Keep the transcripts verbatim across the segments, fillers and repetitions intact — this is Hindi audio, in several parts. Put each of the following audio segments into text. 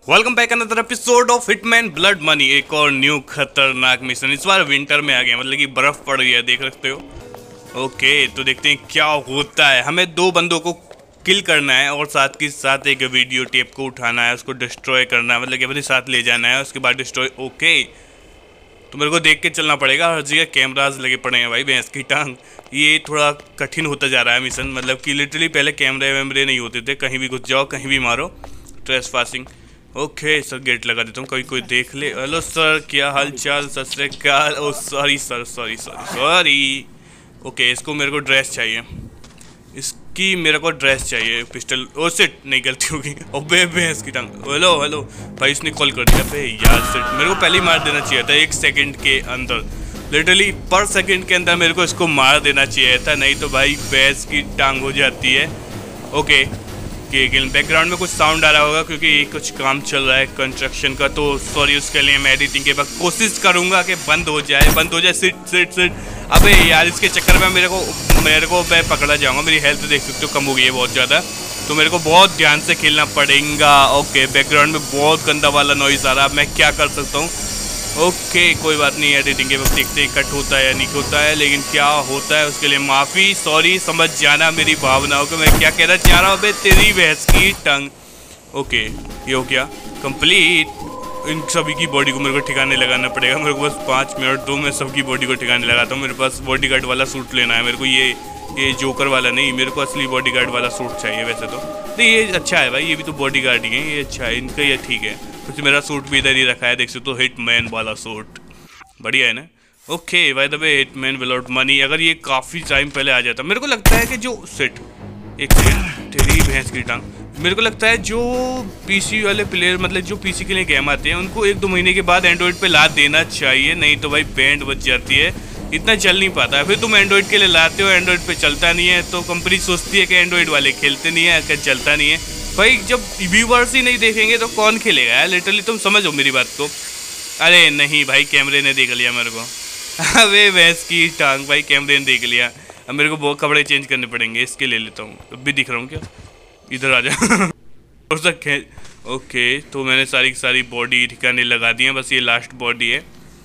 Welcome back another episode of Hitman Blood Money. एक और न्यू खतरनाक मिशन। इस बार विंटर में आ गया, मतलब कि बर्फ पड़ गई है, देख सकते हो। ओके तो देखते हैं क्या होता है। हमें दो बंदों को किल करना है और साथ के साथ एक वीडियो टेप को उठाना है, उसको डिस्ट्रॉय करना है, मतलब कि अपने साथ ले जाना है, उसके बाद डिस्ट्रॉय। ओके तो मेरे को देख के चलना पड़ेगा, हर जगह कैमराज लगे पड़े हैं भाई, भैंस की टांग। ये थोड़ा कठिन होता जा रहा है मिशन, मतलब कि लिटरली पहले कैमरे वैमरे नहीं होते थे, कहीं भी घुस जाओ कहीं भी मारो, ट्रेसपासिंग। ओके सर गेट लगा देता हूँ, कोई कोई देख ले। हेलो सर, क्या हाल चाल? सत श्री अकाल। Oh sorry sir, sorry sorry sorry. Okay इसको मेरे को ड्रेस चाहिए, इसकी मेरे को ड्रेस चाहिए, पिस्टल। ओ सिट, नहीं गलती होगी। ओबे भैंस की टांग। हेलो हेलो भाई, इसने कॉल कर दिया। अबे यार सिट, मेरे को पहले ही मार देना चाहिए था एक सेकंड के अंदर, लिटरली पर सेकंड के अंदर मेरे को इसको मार देना चाहिए था, नहीं तो भाई भैंस की टांग हो जाती है। ओके बैकग्राउंड में कुछ साउंड आ रहा होगा क्योंकि कुछ काम चल रहा है कंस्ट्रक्शन का, तो सॉरी उसके लिए। मैं एडिटिंग के वक्त कोशिश करूंगा कि बंद हो जाए, बंद हो जाए। Sit sit sit. अबे यार इसके चक्कर में मेरे को मेरे को मैं पकड़ा जाऊंगा। मेरी हेल्थ देख सकते हो कम हो गई है बहुत ज़्यादा, तो मेरे को बहुत ध्यान से खेलना पड़ेगा। ओके बैकग्राउंड में बहुत गंदा वाला नॉइज़ आ रहा है, मैं क्या कर सकता हूँ? ओके कोई बात नहीं, एडिटिंग के वक्त देखते हैं कट होता है या नहीं होता है, लेकिन क्या होता है उसके लिए माफ़ी, सॉरी, समझ जाना मेरी भावनाओं को, मैं क्या कहना चाह रहा हूँ। बे तेरी भैंस की टंग। ओके ये हो गया कंप्लीट। इन सभी की बॉडी को मेरे को ठिकाने लगाना पड़ेगा, मेरे को बस पाँच मिनट दो, मैं सबकी बॉडी को ठिकाने लगाता हूँ। मेरे पास बॉडीगार्ड वाला सूट लेना है मेरे को, ये ये जोकर वाला नहीं, मेरे को असली बॉडीगार्ड वाला सूट चाहिए। वैसे तो नहीं ये अच्छा है भाई, ये भी तो बॉडीगार्ड ही है, ये अच्छा है इनका, ये ठीक है। कुछ मेरा सूट भी इधर ही रखा है, देख सकते हो, हिटमैन वाला सूट, बढ़िया है ना। Okay by the way Hitman without money, अगर ये काफ़ी टाइम पहले आ जाता, मेरे को लगता है कि जो सेट एक सेकंड, तेरी भैंस की टांग। मेरे को लगता है जो पीसी वाले प्लेयर, मतलब जो पीसी के लिए गेम आते हैं, उनको एक दो महीने के बाद एंड्रॉइड पे ला देना चाहिए, नहीं तो भाई बैंड बच जाती है, इतना चल नहीं पाता है। फिर तुम एंड्रॉइड के लिए लाते हो, एंड्रॉइड पे चलता नहीं है, तो कंपनी सोचती है कि एंड्रॉइड वाले खेलते नहीं है, कि चलता नहीं है। भाई जब व्यूवर्स ही नहीं देखेंगे तो कौन खेलेगा यार, लिटरली तुम समझो मेरी बात को। अरे नहीं भाई, कैमरे ने देख लिया मेरे को। अबे भैंस की टांग, भाई कैमरे ने देख लिया। अब मेरे को बहुत कपड़े चेंज करने पड़ेंगे, इसके ले लेता हूँ। अब भी दिख रहा हूँ क्या? इधर आ जा। और सब ओके तो मैंने सारी की सारी बॉडी ठिकाने लगा दी है, बस ये लास्ट बॉडी है।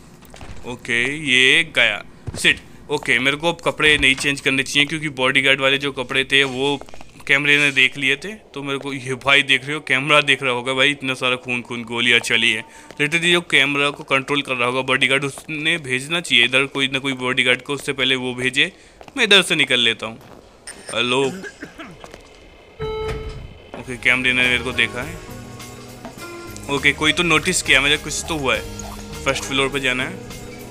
ओके ये गया सिट। ओके मेरे को अब कपड़े नहीं चेंज करने चाहिए, क्योंकि बॉडीगार्ड वाले जो कपड़े थे वो कैमरे ने देख लिए थे, तो मेरे को ये भाई देख रहे हो, कैमरा देख रहा होगा भाई, इतना सारा खून खून गोलियां चली है। लिटरली जो कैमरा को कंट्रोल कर रहा होगा बॉडीगार्ड, उसने भेजना चाहिए इधर कोई ना कोई बॉडीगार्ड को, उससे पहले वो भेजे। मैं इधर से निकल लेता हूँ। हेलो ओके कैमरे ने मेरे को देखा है। ओके कोई तो नोटिस किया मुझे, कुछ तो हुआ है। फर्स्ट फ्लोर पे जाना है।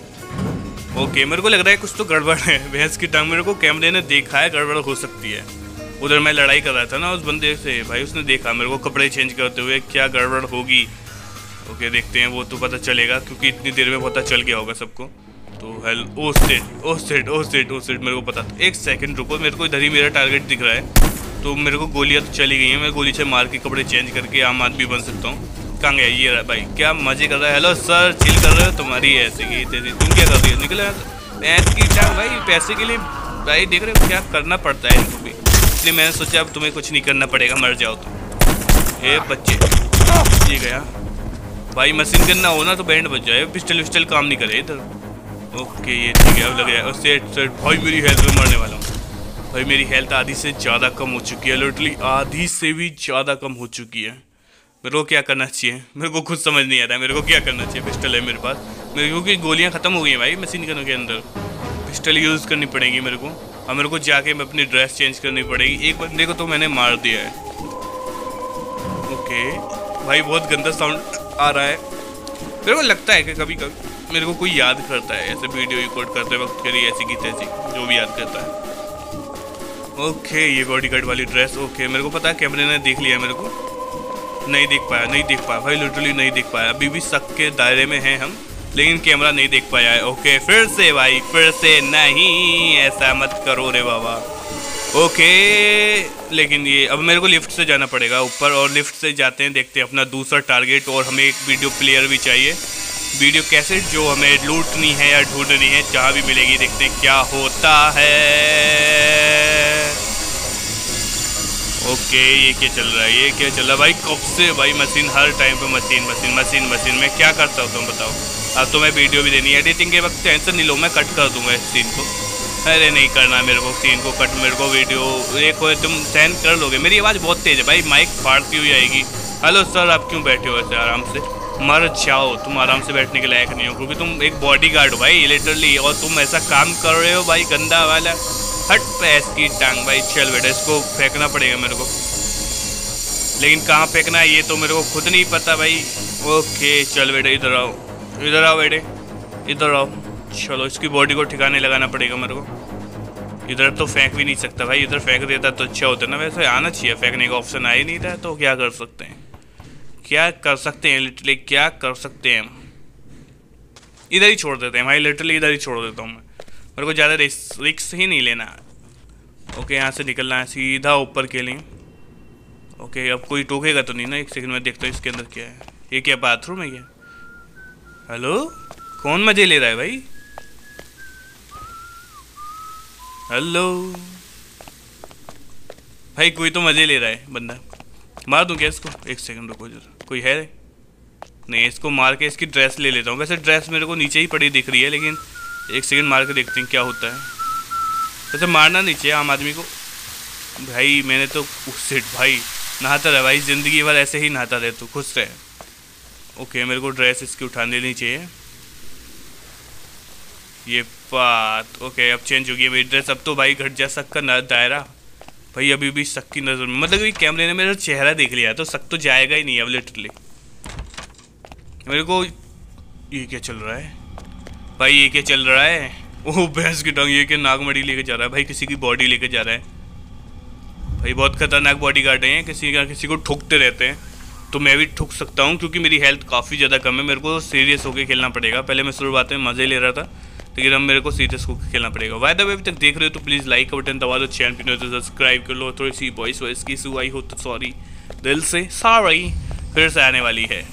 ओके मेरे को लग रहा है कुछ तो गड़बड़ है। भैंस की टांग, मेरे को कैमरे ने देखा है, गड़बड़ हो सकती है। उधर मैं लड़ाई कर रहा था ना उस बंदे से, भाई उसने देखा मेरे को कपड़े चेंज करते हुए, क्या गड़बड़ होगी। ओके देखते हैं, वो तो पता चलेगा क्योंकि इतनी देर में पता चल गया होगा सबको। तो हेलो ओ सेट ओ सेट ओ सेट ओ सेट मेरे को पता था। एक सेकंड रुको, मेरे को इधर ही मेरा टारगेट दिख रहा है, तो मेरे को गोलियाँ तो चली गई हैं, मैं गोली से मार के कपड़े चेंज करके आम आदमी बन सकता हूँ। कहाँ गया ये रहा भाई, क्या मजे कर रहा है। हेलो सर, चिल कर रहे हो? तुम्हारी ऐसी की तेरी, तुम क्या कर रही हो? निकले भैंस की टांग। भाई पैसे के लिए भाई देख रहे हो क्या करना पड़ता है इनको भी, इसलिए मैंने सोचा अब तुम्हें कुछ नहीं करना पड़ेगा, मर जाओ तुम। ए बच्चे ये गया भाई, मशीन गन ना हो ना तो बैंड बच जाए, पिस्टल विस्टल काम नहीं करे इधर। ओके ये ठीक है, अब लग गया सेट सेट। भाई मेरी हेल्थ में मरने वाला हूँ भाई, मेरी हेल्थ आधी से ज़्यादा कम हो चुकी है, लिटरली आधी से भी ज़्यादा कम हो चुकी है। मेरे को क्या करना चाहिए, मेरे को खुद समझ नहीं आ रहा है मेरे को क्या करना चाहिए। पिस्टल है मेरे पास, मेरे क्योंकि गोलियाँ ख़त्म हो गई हैं भाई मशीन गनों के अंदर, पिस्टल यूज़ करनी पड़ेगी मेरे को। और मेरे को जाके मैं अपनी ड्रेस चेंज करनी पड़ेगी। एक बंदे को तो मैंने मार दिया है। ओके भाई बहुत गंदा साउंड आ रहा है। मेरे को लगता है कि कभी कभी मेरे को कोई याद करता है ऐसे वीडियो रिकॉर्ड करते वक्त, करी ऐसी की तैसी, जो भी याद करता है। ओके ये बॉडीगार्ड वाली ड्रेस। ओके मेरे को पता है कैमरे ने देख लिया, मेरे को नहीं देख पाया, नहीं देख पाया भाई, लिटरली नहीं देख पाया। अभी भी शक के दायरे में हैं हम, लेकिन कैमरा नहीं देख पाया है। ओके फिर से भाई, फिर से नहीं, ऐसा मत करो रे बाबा। ओके लेकिन ये अब मेरे को लिफ्ट से जाना पड़ेगा ऊपर, और लिफ्ट से जाते हैं, देखते हैं अपना दूसरा टारगेट। और हमें एक वीडियो प्लेयर भी चाहिए, वीडियो कैसेट, जो हमें लूटनी है या ढूंढनी है, जहाँ भी मिलेगी। देखते हैं क्या होता है। ओके ये क्या चल रहा है, ये क्या चल रहा है भाई कब से भाई? मशीन हर टाइम पे मशीन मशीन मशीन मशीन। मैं क्या कर सकता हूँ बताओ? अब तो मैं वीडियो भी देनी है, एडिटिंग के वक्त टेंशन नहीं लो, मैं कट कर दूंगा इस सीन को। अरे नहीं करना मेरे को सीन को कट, मेरे को वीडियो एक हो तुम सहन कर लोगे। मेरी आवाज़ बहुत तेज़ है भाई, माइक फाड़ती हुई आएगी। हेलो सर, आप क्यों बैठे हो ऐसे आराम से? मर जाओ, तुम आराम से बैठने के लायक नहीं हो, क्योंकि तुम एक बॉडी गार्ड हो भाई लिटरली, और तुम ऐसा काम कर रहे हो भाई गंदा वाला। हट पैस की टांग भाई। चल बेटा, इसको फेंकना पड़ेगा मेरे को, लेकिन कहाँ फेंकना है ये तो मेरे को खुद नहीं पता भाई। ओके चल बेटे, इधर आओ, इधर आओ बेटे, इधर आओ। चलो इसकी बॉडी को ठिकाने लगाना पड़ेगा मेरे को। इधर तो फेंक भी नहीं सकता भाई, इधर फेंक देता तो अच्छा होता ना। वैसे आना चाहिए, फेंकने का ऑप्शन आ ही नहीं रहा, तो क्या कर सकते हैं, क्या कर सकते हैं लिटरली, क्या कर सकते हैं? इधर ही छोड़ देते हैं भाई, लिटरली इधर ही छोड़ देता हूँ मैं। मेरे को ज़्यादा रिस्क ही नहीं लेना। ओके यहाँ से निकलना है सीधा ऊपर के लिए। ओके अब कोई टोकेगा तो नहीं ना? एक सेकंड में देखता हूँ इसके अंदर क्या है। ये क्या बाथरूम है क्या? हेलो, कौन मजे ले रहा है भाई? हेलो भाई, कोई तो मजे ले रहा है बंदा। मार दूं क्या इसको? एक सेकंड रुको जरा, कोई है नहीं? इसको मार के इसकी ड्रेस ले लेता हूँ। वैसे ड्रेस मेरे को नीचे ही पड़ी दिख रही है, लेकिन एक सेकंड मार के देखते हैं क्या होता है। वैसे मारना नहीं चाहिए आम आदमी को भाई। मैंने तो सिट भाई नहाता रहे भाई, ज़िंदगी भर ऐसे ही नहाता रहे, तो खुश रहे। ओके मेरे को ड्रेस इसकी उठा लेनी चाहिए, ये बात। ओके अब चेंज हो गई मेरी ड्रेस। अब तो भाई घट जा सक का ना दायरा भाई, अभी भी शक की नज़र में, मतलब कि कैमरे ने मेरा चेहरा देख लिया तो शक तो जाएगा ही नहीं अब लिटरली। मेरे को ये क्या चल रहा है भाई, ये क्या चल रहा है? ओह भैंस की टांग, ये क्या नागमढ़ी लेके जा रहा है भाई, किसी की बॉडी लेके जा रहा है भाई। बहुत खतरनाक बॉडी गार्ड हैं, किसी का किसी को ठुकते रहते हैं। तो मैं भी ठुक सकता हूँ क्योंकि मेरी हेल्थ काफ़ी ज़्यादा कम है। मेरे को सीरियस होकर खेलना पड़ेगा। पहले मैं शुरुआत में मज़े ले रहा था, लेकिन अब मेरे को सीरियस होकर खेलना पड़ेगा। वाय द वे अभी तक देख रहे हो तो प्लीज़ लाइक का बटन दबा दो, चैनल पे तो सब्सक्राइब कर लो। थोड़ी सी वॉइस वॉइस की इशू आई हो तो सॉरी, दिल से सॉरी। फिर से आने वाली है।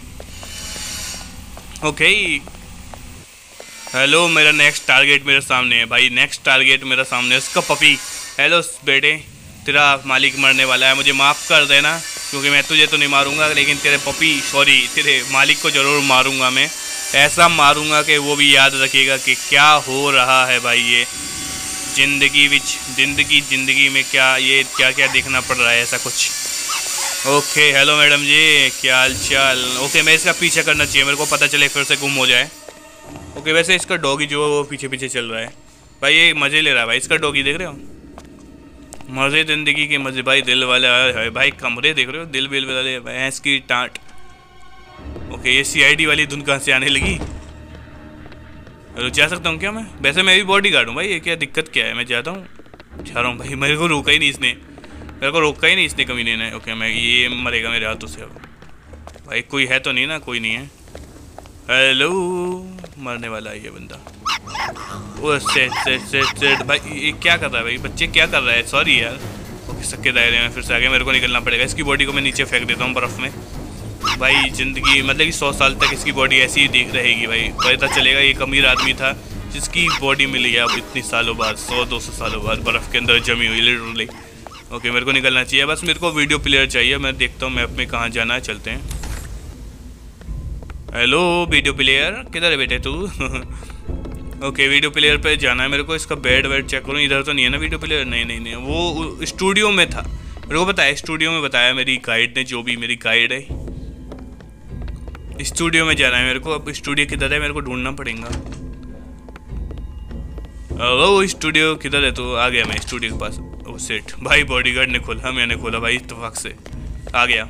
ओके हेलो, मेरा नेक्स्ट टारगेट मेरे सामने है भाई, नेक्स्ट टारगेट मेरा सामने है। उसका पपी। हेलो बेटे, तेरा मालिक मरने वाला है, मुझे माफ़ कर देना, क्योंकि मैं तुझे तो नहीं मारूंगा, लेकिन तेरे पपी सॉरी तेरे मालिक को ज़रूर मारूंगा। मैं ऐसा मारूंगा कि वो भी याद रखेगा कि क्या हो रहा है भाई। ये ज़िंदगी विच ज़िंदगी ज़िंदगी में क्या ये क्या क्या देखना पड़ रहा है ऐसा कुछ। ओके हेलो मैडम जी, क्या हाल चाल? ओके मैं इसका पीछा करना चाहिए, मेरे को पता चले फिर से गुम हो जाए। ओके वैसे इसका डॉगी जो है वो पीछे पीछे चल रहा है भाई, ये मज़े ले रहा है भाई। इसका डॉगी देख रहे हो, मज़े ज़िंदगी के मज़े भाई। दिल वाले है भाई, कमरे देख रहे हो, दिल बिल वाले भैंस की टाँट। ओके ये सीआईडी वाली धुन कहाँ से आने लगी? अरे जा सकता हूँ क्या मैं? वैसे मैं भी बॉडी गार्ड हूँ भाई, ये क्या दिक्कत क्या है? मैं जाता हूँ, जा रहा हूँ भाई। मेरे को रोका ही नहीं इसने, मेरे को रोका ही नहीं इसने कमीने ने। ओके मैं ये मरेगा मेरे हाथों से अब भाई। कोई है तो नहीं ना? कोई नहीं है। हेलो, मरने वाला है ये बंदा। ओ सेट सेट सेट सेट भाई, ये क्या कर रहा है भाई? बच्चे क्या कर रहा है? सॉरी यार। ओके सक्के दायरे में फिर से आगे मेरे को निकलना पड़ेगा। इसकी बॉडी को मैं नीचे फेंक देता हूँ बर्फ़ में भाई। ज़िंदगी मतलब कि सौ साल तक इसकी बॉडी ऐसी ही देख रहेगी भाई। पता चलेगा एक अमीर आदमी था जिसकी बॉडी मिली है अब इतनी सालों बाद, सौ दो सौ सालों बाद, बर्फ़ के अंदर जमी हुई लिटरली। ओके मेरे को निकलना चाहिए, बस मेरे को वीडियो प्लेयर चाहिए। मैं देखता हूँ मैप में कहाँ जाना है, चलते हैं। हेलो वीडियो प्लेयर, किधर है बेटे तू? ओके वीडियो प्लेयर पे जाना है मेरे को। इसका बेड वेड चेक करूँ, इधर तो नहीं है ना वीडियो प्लेयर? नहीं नहीं नहीं, वो स्टूडियो में था, मेरे को बताया, स्टूडियो में बताया मेरी गाइड ने, जो भी मेरी गाइड है। स्टूडियो में जाना है मेरे को। अब स्टूडियो किधर है मेरे को ढूंढना पड़ेगा। वो स्टूडियो किधर है? तो आ गया मैं स्टूडियो के पास। ओ सेट भाई, बॉडीगार्ड ने खोला, मैंने खोला भाई इत्तेफाक से, आ गया।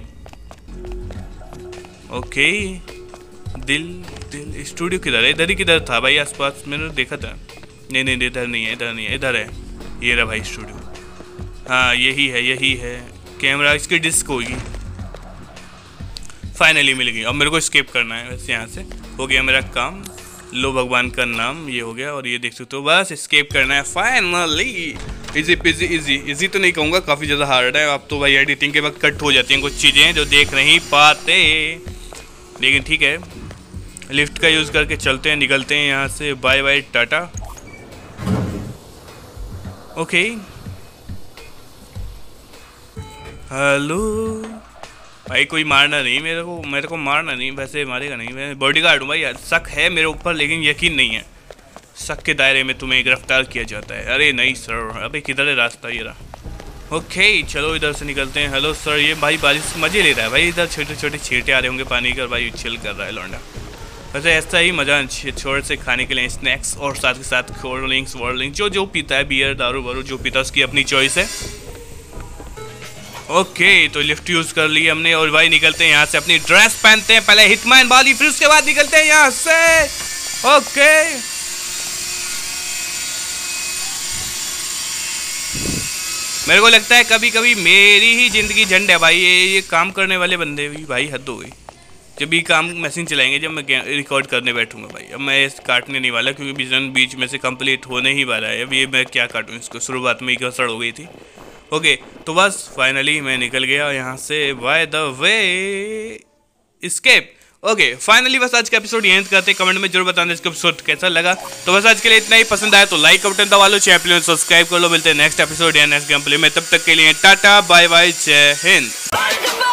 ओके दिल दिल स्टूडियो किधर है? इधर ही किधर था भाई, आसपास मैंने देखा था। नहीं नहीं इधर नहीं है, इधर नहीं है, इधर है। ये रहा भाई स्टूडियो। हाँ यही है, यही है। कैमरा इसकी डिस्क होगी। फाइनली मिल गई। अब मेरे को स्केप करना है वैसे, यहाँ से हो गया मेरा काम। लो भगवान का नाम, ये हो गया। और ये देख सकते हो, बस स्केप करना है finally. Easy peasy, easy easy तो नहीं कहूँगा, काफ़ी ज़्यादा हार्ड है। अब तो भाई एडिटिंग के वक्त कट हो जाती हैं कुछ चीज़ें जो देख नहीं पाते, लेकिन ठीक है। लिफ्ट का यूज़ करके चलते हैं, निकलते हैं यहाँ से। बाय बाय टाटा। ओके हेलो भाई, कोई मारना नहीं मेरे को, मेरे को मारना नहीं, वैसे मारेगा नहीं, मैं बॉडीगार्ड हूँ भाई। शक है मेरे ऊपर लेकिन यकीन नहीं है। शक के दायरे में तुम्हें गिरफ्तार किया जाता है। अरे नहीं सर, अबे किधर है रास्ता, ये रहा। ओके चलो इधर से निकलते हैं। हेलो सर, ये भाई बारिश मजे ले रहा है भाई, इधर छोटे छोटे छींटे आ रहे होंगे पानी का, भाई चिल कर रहा है लौंडा। वैसे ऐसा ही मज़ा छोड़ से खाने के लिए स्नैक्स और साथ के साथ कोल्ड ड्रिंक्स वर्ल्ड ड्रिंक्स, जो जो पीता है, बियर दारू वारू जो पीता है उसकी अपनी चॉइस है। ओके तो लिफ्ट यूज़ कर ली हमने और भाई निकलते हैं यहाँ से। अपनी ड्रेस पहनते हैं पहले हिटमैन वाली, फिर उसके बाद निकलते हैं यहाँ से। ओके मेरे को लगता है कभी कभी मेरी ही जिंदगी झंड है भाई। ये ये काम करने वाले बंदे भी भाई हद हो गई। जब भी काम मशीन चलाएंगे, जब मैं रिकॉर्ड करने बैठूंगा भाई, अब मैं इस काटने नहीं वाला क्योंकि विजन बीच में से कंप्लीट होने ही वाला है। अब ये मैं क्या काटूं इसको, शुरुआत में ही गड़बड़ हो गई थी। ओके तो बस फाइनली मैं निकल गया यहाँ से by the way escape. Okay finally बस आज का एपिसोड यहीं करते हैं। कमेंट में जरूर बताना इसका एपिसोड कैसा लगा। तो बस आज के लिए इतना ही। पसंद आया तो लाइक बटन दबा लो, चैनल सब्सक्राइब कर लो। मिलते हैं नेक्स्ट एपिसोड या नेक्स्ट गेम प्ले में, तब तक के लिए टाटा बाय बाय, जय हिंद।